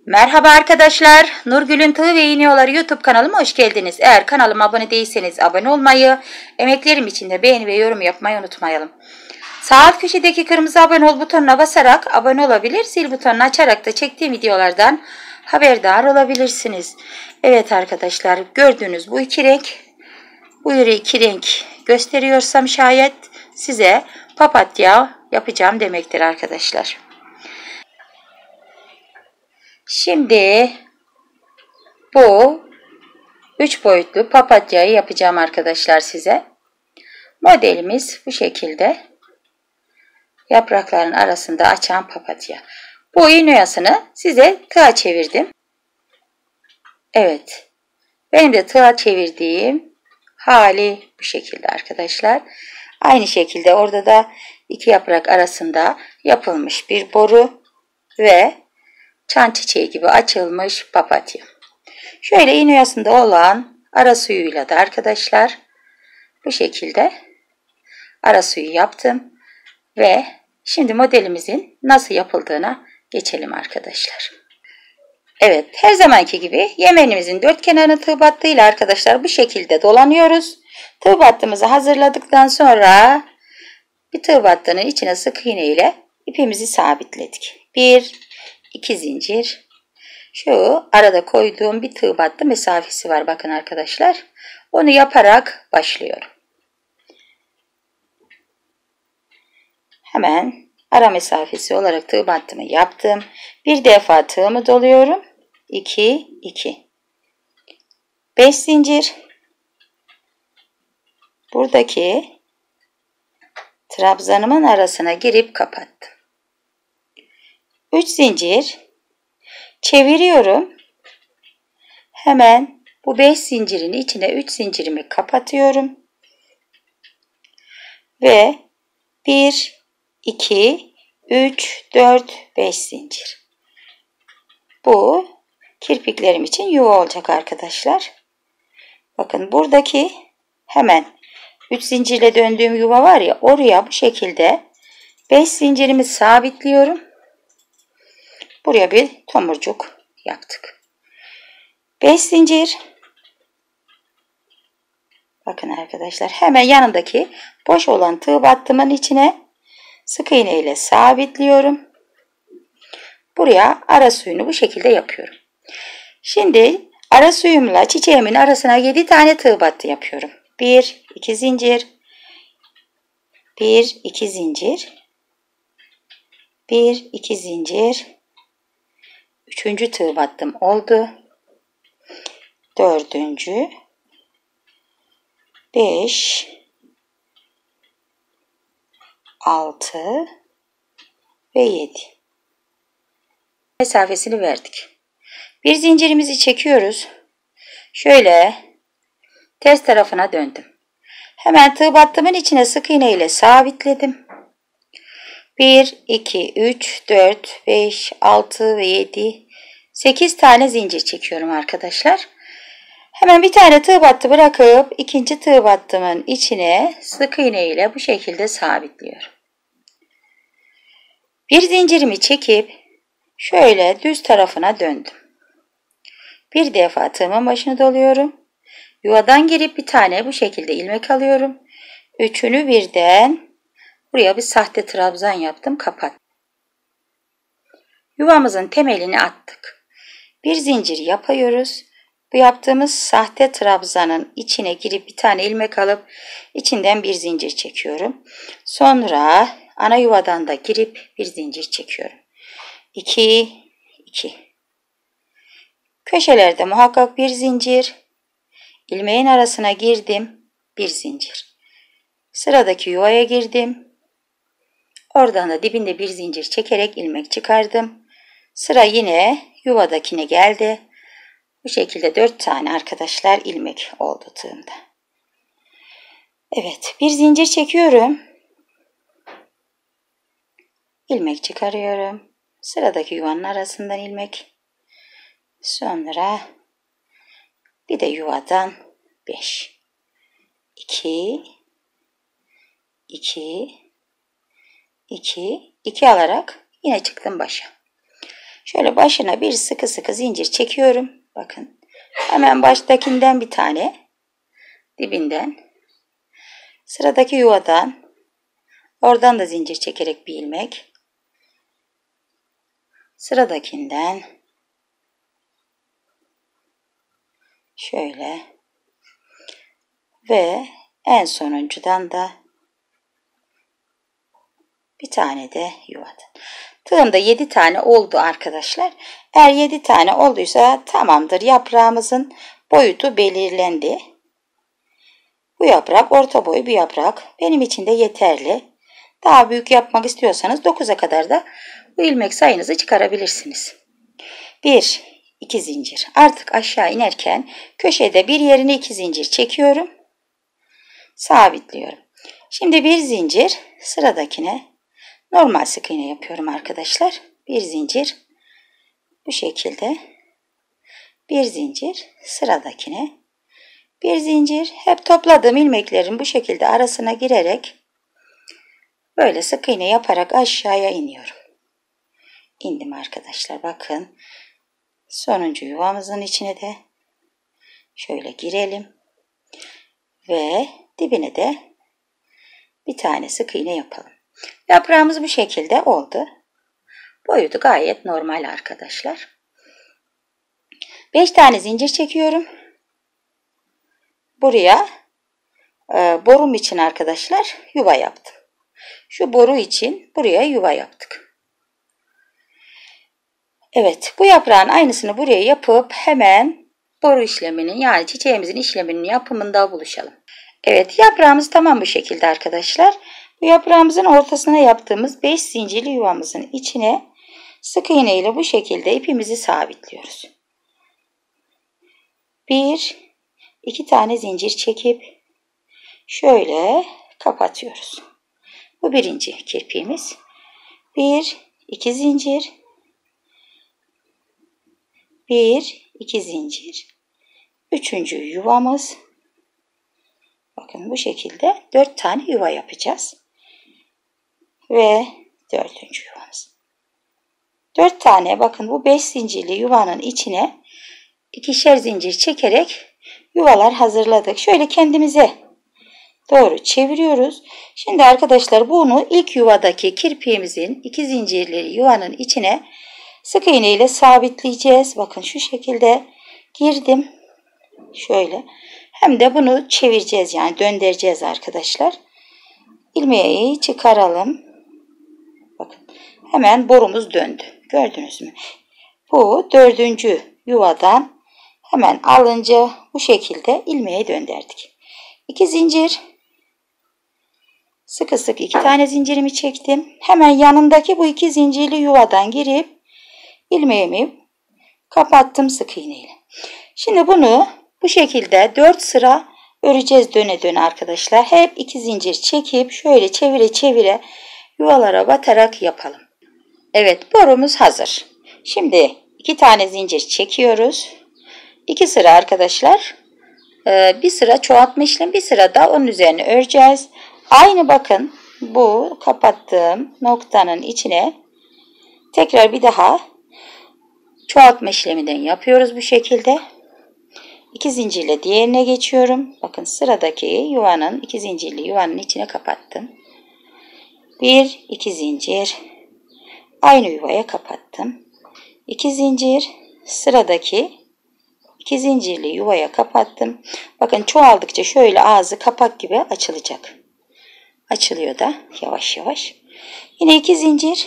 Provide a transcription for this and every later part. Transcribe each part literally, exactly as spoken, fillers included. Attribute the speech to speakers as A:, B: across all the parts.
A: Merhaba arkadaşlar, Nurgül'ün Tığ ve İğne Yolları YouTube kanalıma hoş geldiniz. Eğer kanalıma abone değilseniz abone olmayı, emeklerim için de beğeni ve yorum yapmayı unutmayalım. Sağ alt köşedeki kırmızı abone ol butonuna basarak abone olabilir, zil butonunu açarak da çektiğim videolardan haberdar olabilirsiniz. Evet arkadaşlar, gördüğünüz bu iki renk, bu iki renk gösteriyorsam şayet size papatya yapacağım demektir arkadaşlar. Şimdi bu üç boyutlu papatyayı yapacağım arkadaşlar size. Modelimiz bu şekilde. Yaprakların arasında açan papatya. Bu iğne oyasını size tığa çevirdim. Evet. Benim de tığa çevirdiğim hali bu şekilde arkadaşlar. Aynı şekilde orada da iki yaprak arasında yapılmış bir boru ve çan çiçeği gibi açılmış papatya. Şöyle iğne oyasında olan ara suyuyla da arkadaşlar bu şekilde ara suyu yaptım ve şimdi modelimizin nasıl yapıldığına geçelim arkadaşlar. Evet, her zamanki gibi yemenimizin dört kenarını tığ battığıyla arkadaşlar bu şekilde dolanıyoruz. Tığ battığımızı hazırladıktan sonra bir tığ battığının içine sık iğne ile ipimizi sabitledik. bir iki zincir. Şu arada koyduğum bir tığ battı mesafesi var bakın arkadaşlar. Onu yaparak başlıyorum. Hemen ara mesafesi olarak tığ battımı yaptım. Bir defa tığımı doluyorum. iki iki. beş zincir. Buradaki trabzanımın arasına girip kapattım. üç zincir. Çeviriyorum. Hemen bu beş zincirin içine üç zincirimi kapatıyorum. Ve bir, iki, üç, dört, beş zincir. Bu kirpiklerim için yuva olacak arkadaşlar. Bakın buradaki hemen üç zincirle döndüğüm yuva var ya, oraya bu şekilde beş zincirimi sabitliyorum. Buraya bir tomurcuk yaptık. beş zincir. Bakın arkadaşlar, hemen yanındaki boş olan tığ battımın içine sık iğne ile sabitliyorum. Buraya ara suyunu bu şekilde yapıyorum. Şimdi ara suyumla çiçeğimin arasına yedi tane tığ battı yapıyorum. bir iki zincir. bir iki zincir. bir iki zincir. Üçüncü tığ battım oldu. Dördüncü. beş. altı ve yedi. Mesafesini verdik. Bir zincirimizi çekiyoruz. Şöyle ters tarafına döndüm. Hemen tığ battımın içine sık iğne ile sabitledim. bir, iki, üç, dört, beş, altı ve yedi. sekiz tane zincir çekiyorum arkadaşlar. Hemen bir tane tığ battı bırakıp ikinci tığ battımın içine sık iğne ile bu şekilde sabitliyorum. Bir zincirimi çekip şöyle düz tarafına döndüm. Bir defa tığımın başını doluyorum. Yuvadan girip bir tane bu şekilde ilmek alıyorum. Üçünü birden buraya bir sahte trabzan yaptım, kapat. Yuvamızın temelini attık. Bir zincir yapıyoruz. Bu yaptığımız sahte trabzanın içine girip bir tane ilmek alıp içinden bir zincir çekiyorum. Sonra ana yuvadan da girip bir zincir çekiyorum. iki iki. Köşelerde muhakkak bir zincir. İlmeğin arasına girdim. Bir zincir. Sıradaki yuvaya girdim. Oradan da dibinde bir zincir çekerek ilmek çıkardım. Sıra yine yuvadakine geldi. Bu şekilde dört tane arkadaşlar ilmek oldu tığımda. Evet, bir zincir çekiyorum. İlmek çıkarıyorum. Sıradaki yuvanın arasından ilmek. Sonra bir de yuvadan beş. iki iki iki iki alarak yine çıktım başa. Şöyle başına bir sıkı sıkı zincir çekiyorum. Bakın. Hemen baştakinden bir tane. Dibinden. Sıradaki yuvadan. Oradan da zincir çekerek bir ilmek. Sıradakinden. Şöyle. Ve en sonuncudan da bir tane de yuvadan. Tığımda yedi tane oldu arkadaşlar. Eğer yedi tane olduysa tamamdır. Yaprağımızın boyutu belirlendi. Bu yaprak orta boy bir yaprak. Benim için de yeterli. Daha büyük yapmak istiyorsanız dokuza kadar da bu ilmek sayınızı çıkarabilirsiniz. bir, iki zincir. Artık aşağı inerken köşede bir yerine iki zincir çekiyorum. Sabitliyorum. Şimdi bir zincir sıradakine normal sık iğne yapıyorum arkadaşlar. Bir zincir bu şekilde. Bir zincir sıradakine. Bir zincir. Hep topladığım ilmeklerin bu şekilde arasına girerek böyle sık iğne yaparak aşağıya iniyorum. İndim arkadaşlar. Bakın. Sonuncu yuvamızın içine de şöyle girelim. Ve dibine de bir tane sık iğne yapalım. Yaprağımız bu şekilde oldu. Boyutu gayet normal arkadaşlar. beş tane zincir çekiyorum. Buraya e, borum için arkadaşlar yuva yaptım. Şu boru için buraya yuva yaptık. Evet, bu yaprağın aynısını buraya yapıp hemen boru işleminin yani çiçeğimizin işleminin yapımında buluşalım. Evet, yaprağımız tamam bu şekilde arkadaşlar. Bu yaprağımızın ortasına yaptığımız beş zincirli yuvamızın içine sık iğne ile bu şekilde ipimizi sabitliyoruz. bir iki tane zincir çekip şöyle kapatıyoruz. Bu birinci kirpiğimiz. bir iki zincir. bir iki zincir. Üçüncü yuvamız. Bakın bu şekilde dört tane yuva yapacağız. Ve dördüncü yuvamız. dört tane bakın bu beş zincirli yuvanın içine ikişer zincir çekerek yuvalar hazırladık. Şöyle kendimize doğru çeviriyoruz. Şimdi arkadaşlar bunu ilk yuvadaki kirpiğimizin iki zincirli yuvanın içine sık iğne ile sabitleyeceğiz. Bakın şu şekilde girdim. Şöyle. Hem de bunu çevireceğiz yani döndüreceğiz arkadaşlar. İlmeği çıkaralım. Bakın hemen borumuz döndü. Gördünüz mü? Bu dördüncü yuvadan hemen alınca bu şekilde ilmeği döndürdük. iki zincir. Sıkı sıkı iki tane zincirimi çektim. Hemen yanındaki bu iki zincirli yuvadan girip ilmeğimi kapattım sık iğneyle. Şimdi bunu bu şekilde dört sıra öreceğiz döne döne arkadaşlar. Hep iki zincir çekip şöyle çevire çevire yuvalara batarak yapalım. Evet, borumuz hazır. Şimdi iki tane zincir çekiyoruz. iki sıra arkadaşlar. Bir sıra çoğaltma işlemi, bir sıra da onun üzerine öreceğiz. Aynı bakın bu kapattığım noktanın içine tekrar bir daha çoğaltma işleminden yapıyoruz bu şekilde. İki zincirle diğerine geçiyorum. Bakın sıradaki yuvanın iki zincirli yuvanın içine kapattım. Bir, iki zincir. Aynı yuvaya kapattım. iki zincir. Sıradaki iki zincirli yuvaya kapattım. Bakın çoğaldıkça şöyle ağzı kapak gibi açılacak. Açılıyor da yavaş yavaş. Yine iki zincir.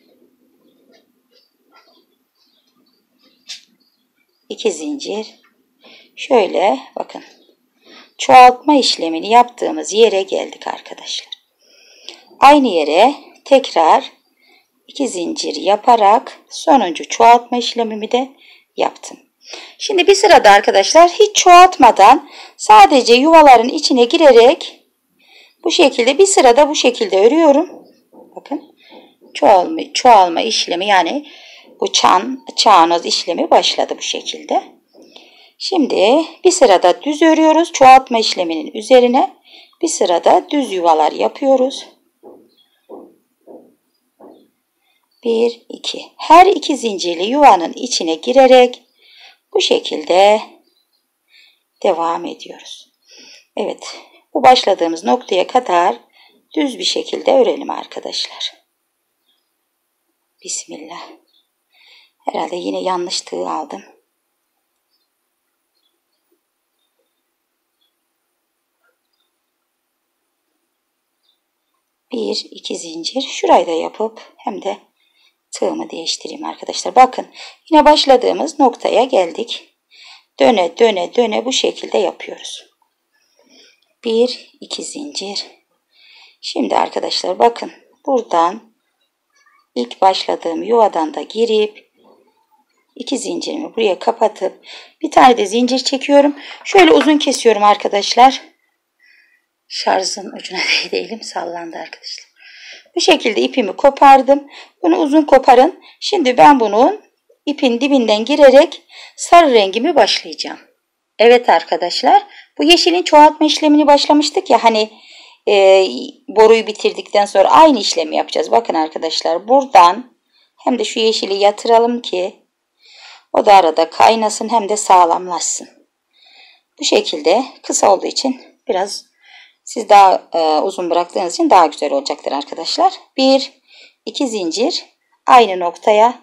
A: iki zincir. Şöyle bakın. Çoğaltma işlemini yaptığımız yere geldik arkadaşlar. Aynı yere tekrar iki zincir yaparak sonuncu çoğaltma işlemimi de yaptım. Şimdi bir sırada arkadaşlar hiç çoğaltmadan sadece yuvaların içine girerek bu şekilde bir sırada bu şekilde örüyorum. Bakın çoğalma, çoğalma işlemi yani bu çan, çağnoz işlemi başladı bu şekilde. Şimdi bir sırada düz örüyoruz. Çoğaltma işleminin üzerine bir sırada düz yuvalar yapıyoruz. bir, iki. Her iki zincirli yuvanın içine girerek bu şekilde devam ediyoruz. Evet, bu başladığımız noktaya kadar düz bir şekilde örelim arkadaşlar. Bismillah. Herhalde yine yanlış tığ aldım. Bir, iki zincir. Şurayı da yapıp hem de tığımı değiştireyim arkadaşlar. Bakın yine başladığımız noktaya geldik. Döne döne döne bu şekilde yapıyoruz. Bir, iki zincir. Şimdi arkadaşlar bakın buradan ilk başladığım yuvadan da girip iki zincirimi buraya kapatıp bir tane de zincir çekiyorum. Şöyle uzun kesiyorum arkadaşlar. Şarjın ucuna değdim, sallandı arkadaşlar. Bu şekilde ipimi kopardım. Bunu uzun koparın. Şimdi ben bunun ipin dibinden girerek sarı rengimi başlayacağım. Evet arkadaşlar, bu yeşilin çoğaltma işlemini başlamıştık ya hani e, boruyu bitirdikten sonra aynı işlemi yapacağız. Bakın arkadaşlar buradan hem de şu yeşili yatıralım ki o da arada kaynasın hem de sağlamlaşsın. Bu şekilde kısa olduğu için biraz siz daha e, uzun bıraktığınız için daha güzel olacaktır arkadaşlar. Bir, iki zincir aynı noktaya.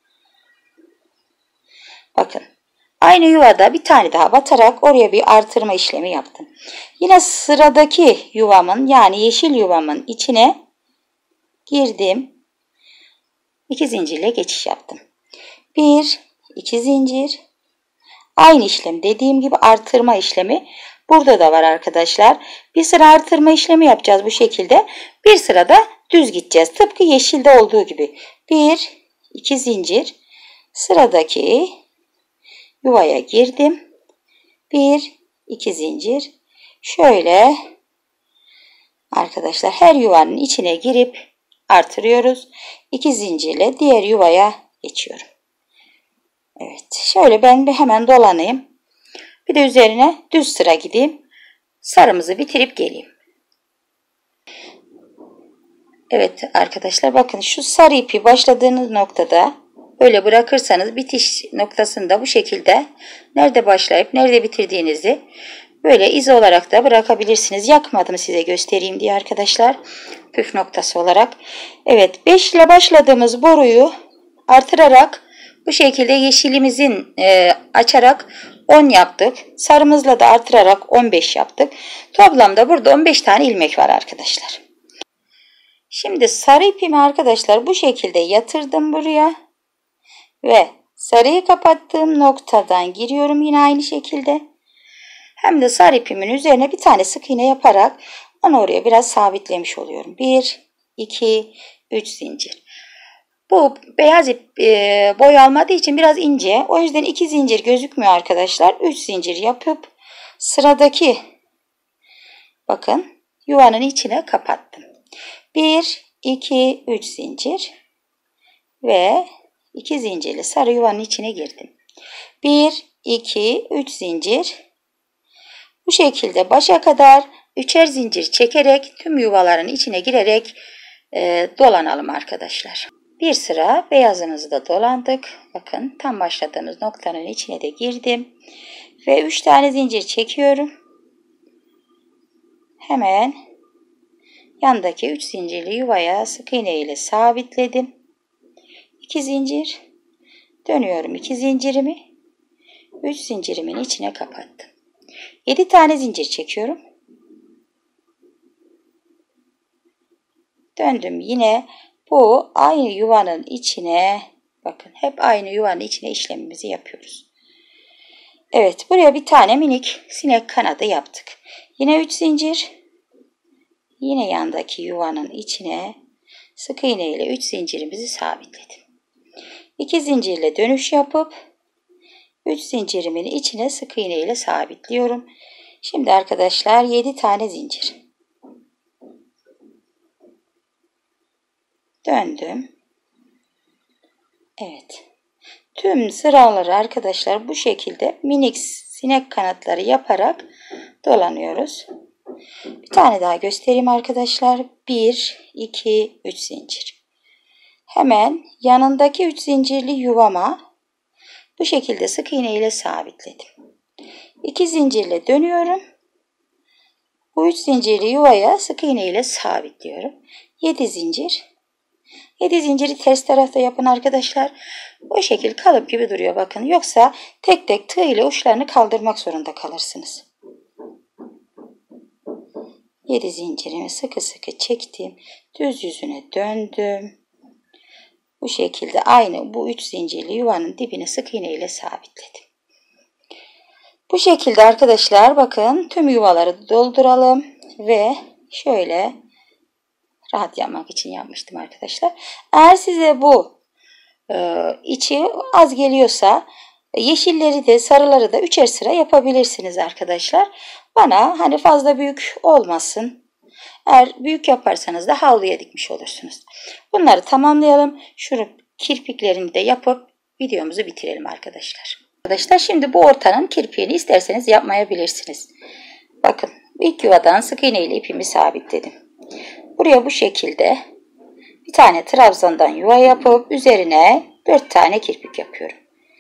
A: Bakın aynı yuvada bir tane daha batarak oraya bir artırma işlemi yaptım. Yine sıradaki yuvamın yani yeşil yuvamın içine girdim. İki zincirle geçiş yaptım. Bir, iki zincir. Aynı işlem dediğim gibi artırma işlemi burada da var arkadaşlar. Bir sıra artırma işlemi yapacağız bu şekilde. Bir sırada düz gideceğiz. Tıpkı yeşilde olduğu gibi. Bir, iki zincir. Sıradaki yuvaya girdim. Bir, iki zincir. Şöyle arkadaşlar her yuvanın içine girip artırıyoruz. İki zincirle diğer yuvaya geçiyorum. Evet, şöyle ben bir hemen dolanayım. Bir de üzerine düz sıra gideyim. Sarımızı bitirip geleyim. Evet arkadaşlar bakın şu sarı ipi başladığınız noktada böyle bırakırsanız bitiş noktasında bu şekilde nerede başlayıp nerede bitirdiğinizi böyle iz olarak da bırakabilirsiniz. Yakmadım size göstereyim diye arkadaşlar. Püf noktası olarak. Evet, beş ile başladığımız boruyu artırarak bu şekilde yeşilimizin e, açarak on yaptık. Sarımızla da artırarak on beş yaptık. Toplamda burada on beş tane ilmek var arkadaşlar. Şimdi sarı ipimi arkadaşlar bu şekilde yatırdım buraya. Ve sarıyı kapattığım noktadan giriyorum yine aynı şekilde. Hem de sarı ipimin üzerine bir tane sık iğne yaparak onu oraya biraz sabitlemiş oluyorum. bir, iki, üç zincir. Bu beyaz ip e, boy almadığı için biraz ince. O yüzden iki zincir gözükmüyor arkadaşlar. üç zincir yapıp sıradaki bakın yuvanın içine kapattım. bir, iki, üç zincir ve iki zincirli sarı yuvanın içine girdim. bir, iki, üç zincir. Bu şekilde başa kadar üçer zincir çekerek tüm yuvaların içine girerek e, dolanalım arkadaşlar. Bir sıra beyazımızı da dolandık. Bakın tam başladığımız noktanın içine de girdim. Ve üç tane zincir çekiyorum. Hemen yandaki üç zincirli yuvaya sık iğne ile sabitledim. iki zincir. Dönüyorum iki zincirimi. üç zincirimin içine kapattım. yedi tane zincir çekiyorum. Döndüm yine. Bu aynı yuvanın içine bakın hep aynı yuvanın içine işlemimizi yapıyoruz. Evet buraya bir tane minik sinek kanadı yaptık. Yine üç zincir. Yine yandaki yuvanın içine sık iğne ile üç zincirimizi sabitledim. iki zincirle dönüş yapıp üç zincirimin içine sık iğne ile sabitliyorum. Şimdi arkadaşlar yedi tane zincir. Döndüm. Evet. Tüm sıraları arkadaşlar bu şekilde minik sinek kanatları yaparak dolanıyoruz. Bir tane daha göstereyim arkadaşlar. bir, iki, üç zincir. hemen yanındaki üç zincirli yuvama bu şekilde sık iğne ile sabitledim. iki zincirle dönüyorum. Bu üç zincirli yuvaya sık iğne ile sabitliyorum. yedi zincir. yedi zinciri ters tarafta yapın arkadaşlar. O şekil kalıp gibi duruyor bakın. Yoksa tek tek tığ ile uçlarını kaldırmak zorunda kalırsınız. yedi zincirimi sıkı sıkı çektim. Düz yüzüne döndüm. Bu şekilde aynı bu üç zincirli yuvanın dibine sık iğne ile sabitledim. Bu şekilde arkadaşlar bakın tüm yuvaları dolduralım ve şöyle rahat yapmak için yapmıştım arkadaşlar. Eğer size bu e, içi az geliyorsa yeşilleri de sarıları da üçer sıra yapabilirsiniz arkadaşlar. Bana hani fazla büyük olmasın. Eğer büyük yaparsanız da havluya dikmiş olursunuz. Bunları tamamlayalım. Şu kirpiklerini de yapıp videomuzu bitirelim arkadaşlar. Arkadaşlar şimdi bu ortanın kirpiğini isterseniz yapmayabilirsiniz. Bakın ilk yuvadan sık iğne ile ipimi sabitledim. Buraya bu şekilde bir tane trabzandan yuva yapıp üzerine dört tane kirpik yapıyorum.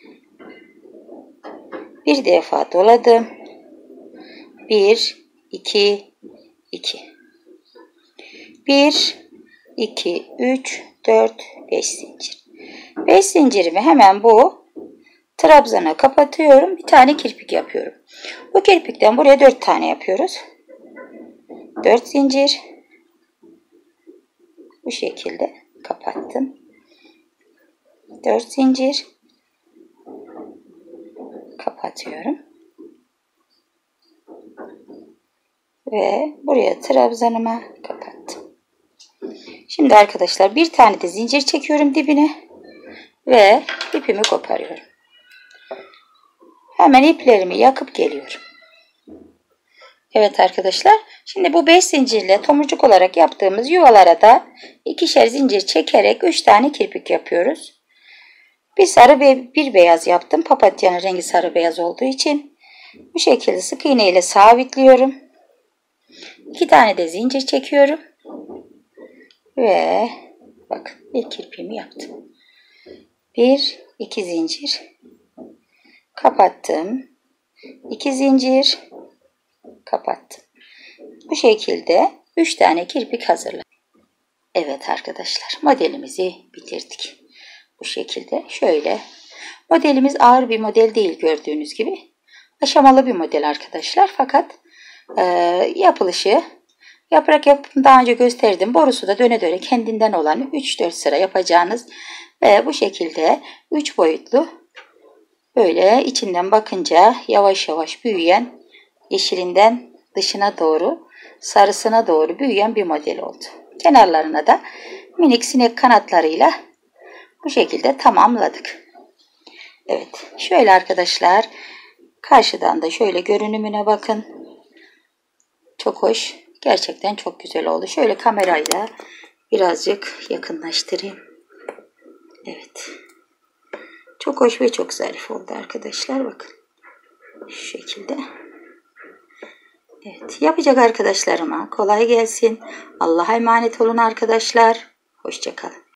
A: Bir defa doladım. bir, iki, iki. bir, iki, üç, dört, beş zincir. beş zincirimi hemen bu trabzana kapatıyorum. Bir tane kirpik yapıyorum. Bu kirpikten buraya dört tane yapıyoruz. dört zincir. Bu şekilde kapattım. dört zincir. Kapatıyorum. Ve buraya trabzanıma kapattım. Şimdi arkadaşlar bir tane de zincir çekiyorum dibine. Ve ipimi koparıyorum. Hemen iplerimi yakıp geliyorum. Evet arkadaşlar. Şimdi bu beş zincirle tomurcuk olarak yaptığımız yuvalara da ikişer zincir çekerek üç tane kirpik yapıyoruz. Bir sarı ve bir beyaz yaptım. Papatyanın rengi sarı beyaz olduğu için. Bu şekilde sık iğne ile sabitliyorum. iki tane de zincir çekiyorum. Ve bakın bir kirpiğimi yaptım. bir, iki zincir. Kapattım. iki zincir. Kapattım. Bu şekilde üç tane kirpik hazırladım. Evet arkadaşlar modelimizi bitirdik. Bu şekilde şöyle. Modelimiz ağır bir model değil gördüğünüz gibi. Aşamalı bir model arkadaşlar. Fakat e, yapılışı yaprak yapımı daha önce gösterdim. Borusu da döne döne kendinden olan üç dört sıra yapacağınız ve bu şekilde üç boyutlu böyle içinden bakınca yavaş yavaş büyüyen yeşilinden dışına doğru sarısına doğru büyüyen bir model oldu. Kenarlarına da minik sinek kanatlarıyla bu şekilde tamamladık. Evet şöyle arkadaşlar karşıdan da şöyle görünümüne bakın. Çok hoş. Gerçekten çok güzel oldu. Şöyle kamerayla birazcık yakınlaştırayım. Evet. Çok hoş ve çok zarif oldu arkadaşlar. Bakın. Şu şekilde. Evet. Yapacak arkadaşlarıma kolay gelsin. Allah'a emanet olun arkadaşlar. Hoşça kalın.